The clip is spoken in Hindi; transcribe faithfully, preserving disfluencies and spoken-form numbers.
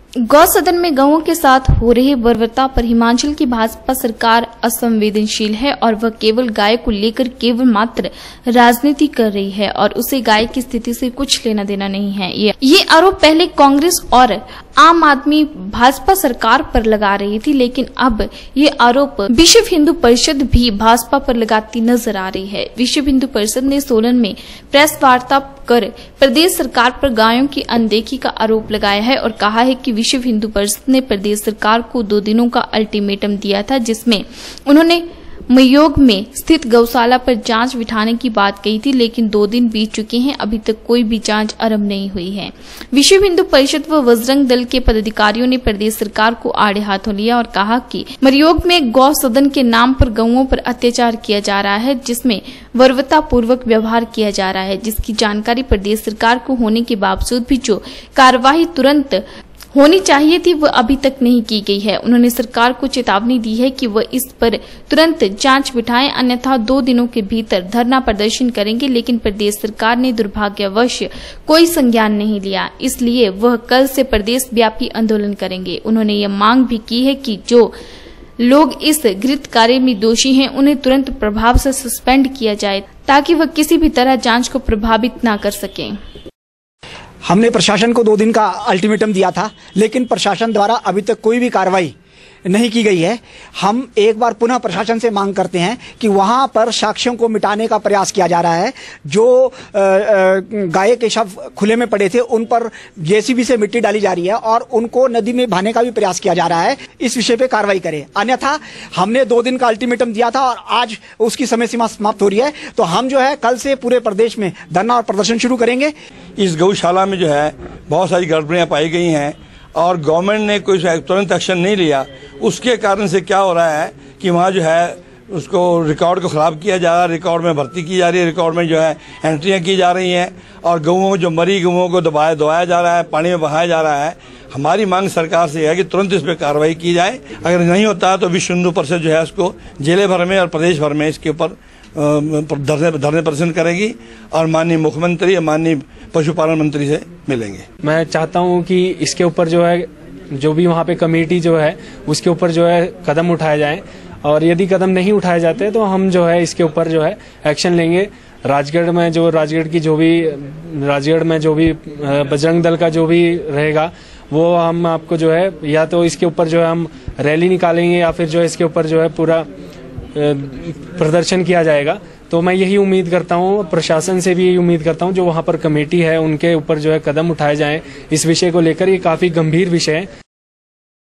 गौ सदन में गौओं के साथ हो रहे बर्बरता पर हिमाचल की भाजपा सरकार असंवेदनशील है और वह केवल गाय को लेकर केवल मात्र राजनीति कर रही है और उसे गाय की स्थिति से कुछ लेना देना नहीं है। ये, ये आरोप पहले कांग्रेस और आम आदमी भाजपा सरकार पर लगा रही थी, लेकिन अब ये आरोप विश्व हिंदू परिषद भी भाजपा पर लगाती नजर आ रही है। विश्व हिंदू परिषद ने सोलन में प्रेस वार्ता कर प्रदेश सरकार पर गायों की अनदेखी का आरोप लगाया है और कहा है कि विश्व हिंदू परिषद ने प्रदेश सरकार को दो दिनों का अल्टीमेटम दिया था, जिसमें उन्होंने मयोग में स्थित गौशाला पर जांच बिठाने की बात कही थी, लेकिन दो दिन बीत चुके हैं, अभी तक कोई भी जांच आरंभ नहीं हुई है। विश्व हिंदू परिषद व बजरंग दल के पदाधिकारियों ने प्रदेश सरकार को आड़े हाथों लिया और कहा कि मरयोग में गौ सदन के नाम पर गौओं पर अत्याचार किया जा रहा है, जिसमें बर्बरता पूर्वक व्यवहार किया जा रहा है, जिसकी जानकारी प्रदेश सरकार को होने के बावजूद भी जो कार्यवाही तुरंत होनी चाहिए थी वह अभी तक नहीं की गई है। उन्होंने सरकार को चेतावनी दी है कि वह इस पर तुरंत जांच बिठाएं, अन्यथा दो दिनों के भीतर धरना प्रदर्शन करेंगे, लेकिन प्रदेश सरकार ने दुर्भाग्यवश कोई संज्ञान नहीं लिया, इसलिए वह कल से प्रदेश व्यापी आंदोलन करेंगे। उन्होंने यह मांग भी की है कि जो लोग इस घृत कार्य में दोषी हैं उन्हें तुरंत प्रभाव से सस्पेंड किया जाए ताकि वह किसी भी तरह जांच को प्रभावित न कर सकें। हमने प्रशासन को दो दिन का अल्टीमेटम दिया था, लेकिन प्रशासन द्वारा अभी तक कोई भी कार्रवाई नहीं की गई है। हम एक बार पुनः प्रशासन से मांग करते हैं कि वहां पर साक्ष्यों को मिटाने का प्रयास किया जा रहा है। जो गाय के शव खुले में पड़े थे उन पर जेसीबी से मिट्टी डाली जा रही है और उनको नदी में बहाने का भी प्रयास किया जा रहा है। इस विषय पे कार्रवाई करें, अन्यथा हमने दो दिन का अल्टीमेटम दिया था और आज उसकी समय सीमा समाप्त हो रही है, तो हम जो है कल से पूरे प्रदेश में धरना और प्रदर्शन शुरू करेंगे। इस गौशाला में जो है बहुत सारी गड़बड़ियां पाई गई हैं और गवर्नमेंट ने कोई तुरंत एक्शन नहीं लिया। उसके कारण से क्या हो रहा है कि वहाँ जो है उसको रिकॉर्ड को ख़राब किया जा रहा है, रिकॉर्ड में भर्ती की जा रही है, रिकॉर्ड में जो है एंट्रियाँ की जा रही हैं और गऊओं जो मरी गऊओं को दबाया दबाया जा रहा है, पानी में बहाया जा रहा है। हमारी मांग सरकार से है कि तुरंत इस पर कार्रवाई की जाए। अगर नहीं होता है तो विश्व हिंदू परिषद जो है उसको जिले भर में और प्रदेश भर में इसके ऊपर धरने धरने प्रदर्शन करेगी और माननीय मुख्यमंत्री और माननीय पशुपालन मंत्री से मिलेंगे। मैं चाहता हूं कि इसके ऊपर जो है जो भी वहां पे कमेटी जो है उसके ऊपर जो है कदम उठाए जाएं और यदि कदम नहीं उठाए जाते तो हम जो है इसके ऊपर जो है एक्शन लेंगे। राजगढ़ में जो राजगढ़ की जो भी राजगढ़ में जो भी बजरंग दल का जो भी रहेगा वो हम आपको जो है या तो इसके ऊपर जो है हम रैली निकालेंगे या फिर जो है इसके ऊपर जो है पूरा प्रदर्शन किया जाएगा। तो मैं यही उम्मीद करता हूँ, प्रशासन से भी यही उम्मीद करता हूँ जो वहाँ पर कमेटी है उनके ऊपर जो है कदम उठाए जाएं। इस विषय को लेकर ये काफी गंभीर विषय है।